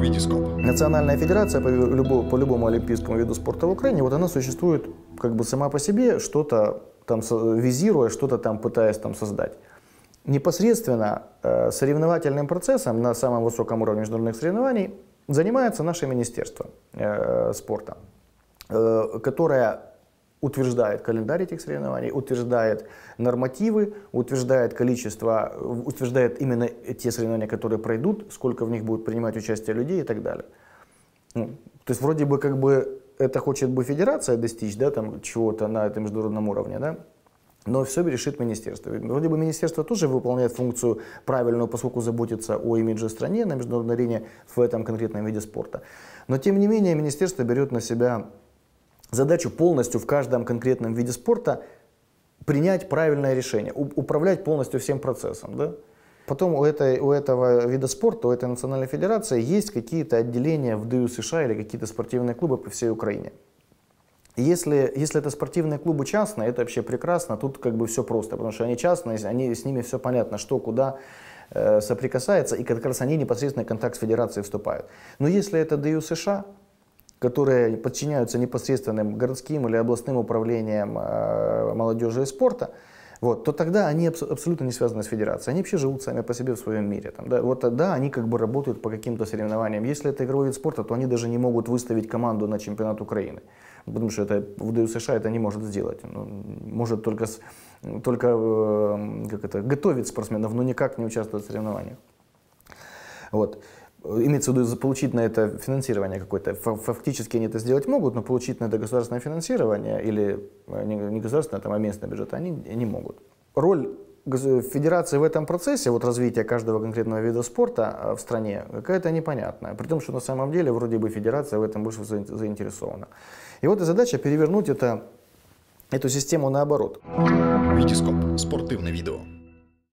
Витископ. Национальная федерация по любому олимпийскому виду спорта в Украине, вот она существует как бы сама по себе, что-то там визируя, что-то там пытаясь там создать. Непосредственно соревновательным процессом на самом высоком уровне международных соревнований занимается наше Министерство спорта, которое утверждает календарь этих соревнований, утверждает нормативы, утверждает количество, утверждает именно те соревнования, которые пройдут, сколько в них будут принимать участие людей и так далее. То есть вроде бы как бы это хочет бы федерация достичь, да, там чего-то на этом международном уровне, да, но все решит министерство. Вроде бы министерство тоже выполняет функцию правильную, поскольку заботится о имидже страны на международной арене в этом конкретном виде спорта. Но тем не менее министерство берет на себя задачу полностью в каждом конкретном виде спорта принять правильное решение, управлять полностью всем процессом. Да? Потом у этого вида спорта, у этой национальной федерации есть какие-то отделения в ДЮСШ или какие-то спортивные клубы по всей Украине. Если это спортивные клубы частные, это вообще прекрасно, тут как бы все просто, потому что они частные, с ними все понятно, что, куда соприкасается, и как раз они непосредственно в контакт с федерацией вступают. Но если это ДЮСШ, которые подчиняются непосредственным городским или областным управлениям молодежи и спорта, вот, то тогда они абсолютно не связаны с федерацией. Они вообще живут сами по себе в своем мире. Там, да, вот тогда они как бы работают по каким-то соревнованиям. Если это игровой вид спорта, то они даже не могут выставить команду на чемпионат Украины. Потому что это, в ДЮСШ это не может сделать. Может только готовить спортсменов, но никак не участвовать в соревнованиях. Вот. Имеется в виду получить на это финансирование какое-то. Фактически они это сделать могут, но получить на это государственное финансирование или не государственное, а местный бюджет они не могут. Роль федерации в этом процессе, вот развития каждого конкретного вида спорта в стране, какая-то непонятная. При том, что на самом деле вроде бы федерация в этом больше заинтересована. И вот и задача перевернуть эту систему наоборот. Витископ. Спортивное видео.